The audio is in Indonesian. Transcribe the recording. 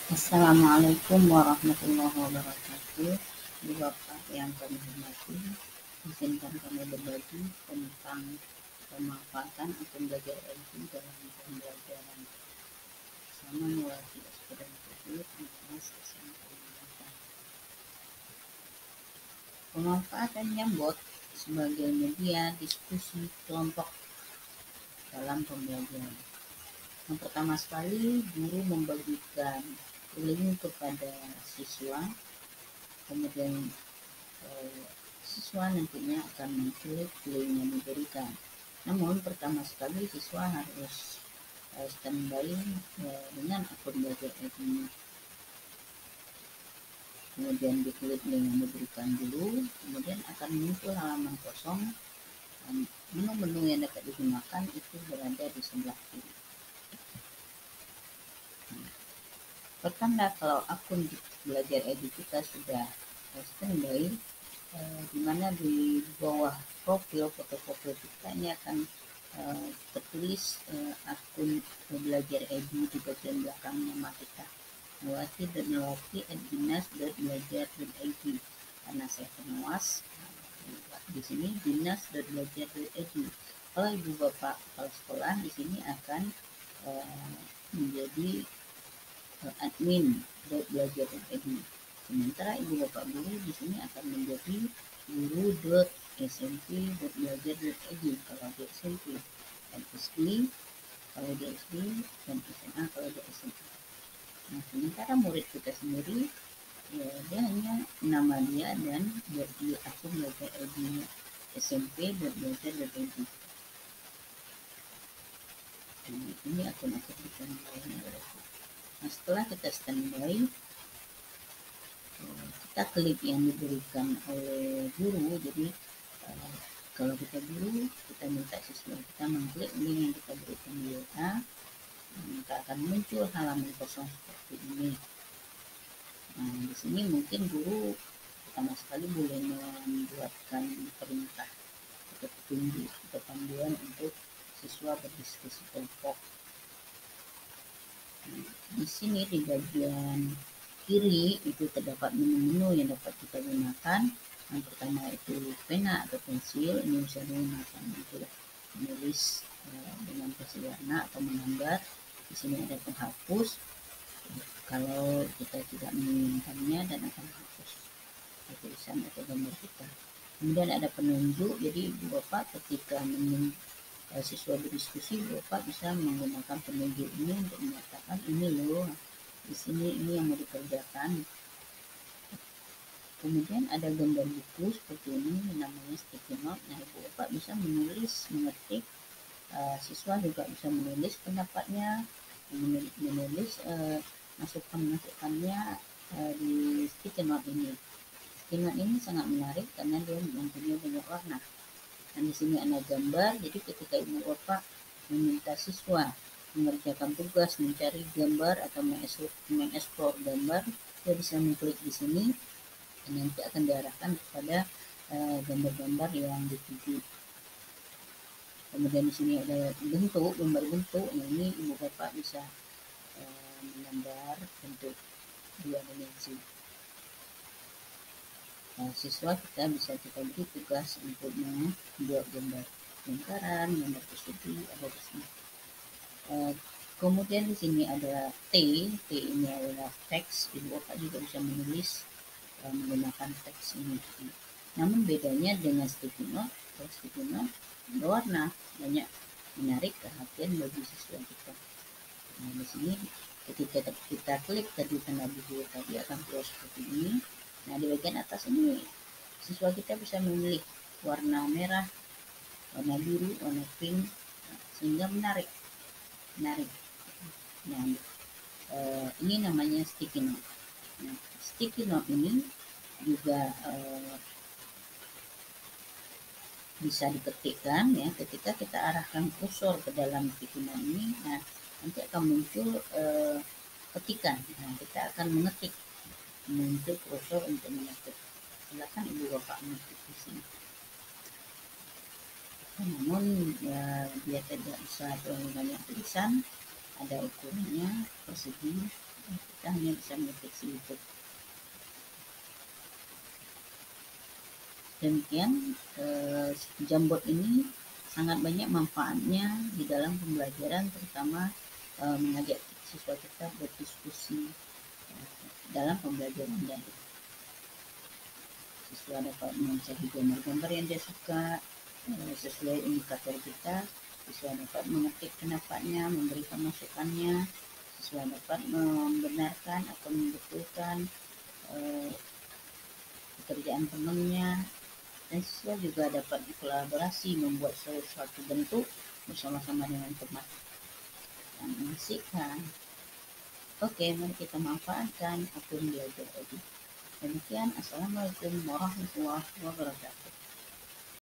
Assalamualaikum warahmatullahi wabarakatuh. Ibu Bapak yang kami hormati, izinkan kami berbagi tentang pemanfaatan akun belajar LG dalam pembelajaran bersama melalui sepeda motor kelas SMP. Pemanfaatan Jamboard sebagai media diskusi kelompok dalam pembelajaran. Yang pertama sekali, guru membagikan link kepada siswa, kemudian siswa nantinya akan mengklik link yang diberikan. Namun pertama sekali siswa harus standby dengan akun belajar ID-nya. Kemudian diklik link yang diberikan dulu, kemudian akan muncul halaman kosong. Menu-menu yang dapat digunakan itu berada di sebelah kiri. Pertanda kalau akun belajar ID kita sudah standby, di mana di bawah profil foto-foto kita ini akan tertulis akun belajar ID di bagian belakang nama kita, nawati.nawati@dinas.belajar.id. Karena saya pengawas di sini dinas.belajar.id. Kalau ibu bapak kepala sekolah di sini akan menjadi admin belajar.id. Sementara ibu bapak guru di sini akan menjadi guru.smp.belajar.id kalau di SMP, dan SD kalau di SD, dan SMA kalau di SMA. Nah, sementara murid kita sendiri, ya, dia hanya nama dia dan di akun belajar ID-nya smp.belajar.id. Ini akun-akun kita yang ada. Nah, setelah kita standby, kita klik yang diberikan oleh guru. Jadi kalau kita guru, kita minta siswa kita mengklik link yang kita berikan di WA, maka akan muncul halaman kosong seperti ini. Nah, di sini mungkin guru pertama sekali boleh membuatkan perintah atau petunjuk atau panduan untuk siswa berdiskusi kelompok. Di sini di bagian kiri itu terdapat menu-menu yang dapat kita gunakan. Yang pertama itu pena atau pensil, ini bisa digunakan untuk menulis dengan pensil warna atau menggambar. Di sini ada penghapus kalau kita tidak menginginkannya dan akan hapus tulisan atau gambar kita. Kemudian ada penunjuk, jadi ibu bapak ketika siswa berdiskusi, bapak bisa menggunakan penunjuk ini untuk menyatakan ini loh, di sini ini yang mau dikerjakan. Kemudian ada gambar buku seperti ini namanya sticky note. Nah, ibu bapak bisa menulis, mengetik, siswa juga bisa menulis pendapatnya, menulis masukan-masukannya di sticky note ini. Sticky note ini sangat menarik karena dia mempunyai banyak warna. Dan di sini ada gambar, jadi ketika ibu bapak meminta siswa mengerjakan tugas mencari gambar atau mengeksplor gambar, dia bisa mengklik di sini dan nanti akan diarahkan kepada gambar-gambar yang dituju. Kemudian di sini ada gambar bentuk. Nah, ini ibu bapak bisa menggambar bentuk dua dimensi. Nah, siswa kita bisa kita beri tugas untuk membuat gambar lingkaran, gambar persegi, ada di sini. Kemudian di sini ada T ini adalah teks. Ibu bapak juga bisa menulis menggunakan teks ini. Namun bedanya dengan sticky note, kalau sticky note berwarna, banyak menarik perhatian bagi siswa kita. Nah, di sini ketika kita klik tadi tanda buku tadi akan keluar seperti ini. Nah, di bagian atas ini siswa kita bisa memilih warna merah, warna biru, warna pink, sehingga menarik. Nah, ini namanya sticky note. Nah, sticky note ini juga bisa diketikkan ya, ketika kita arahkan kursor ke dalam sticky note ini, nah nanti akan muncul ketikan. Nah, kita akan mengetik, muncul kursor untuk mengetik. Silakan ibu bapak mengetik di sini. Namun ya, biar tidak bisa terlalu banyak tulisan, ada ukurannya persegi Kita hanya bisa mendeteksi YouTube. Demikian, Jamboard ini sangat banyak manfaatnya di dalam pembelajaran, terutama mengajak siswa kita berdiskusi dalam pembelajaran daring. Siswa dapat mencari gambar-gambar yang dia suka sesuai indikator kita. Siswa dapat mengetik pendapatnya, memberikan masukannya. Siswa dapat membenarkan atau membetulkan pekerjaan temannya, dan siswa juga dapat kolaborasi membuat suatu bentuk bersama-sama dengan teman yang mengasihkan. Oke, mari kita manfaatkan akun belajar tadi. Demikian, Assalamualaikum warahmatullahi wabarakatuh.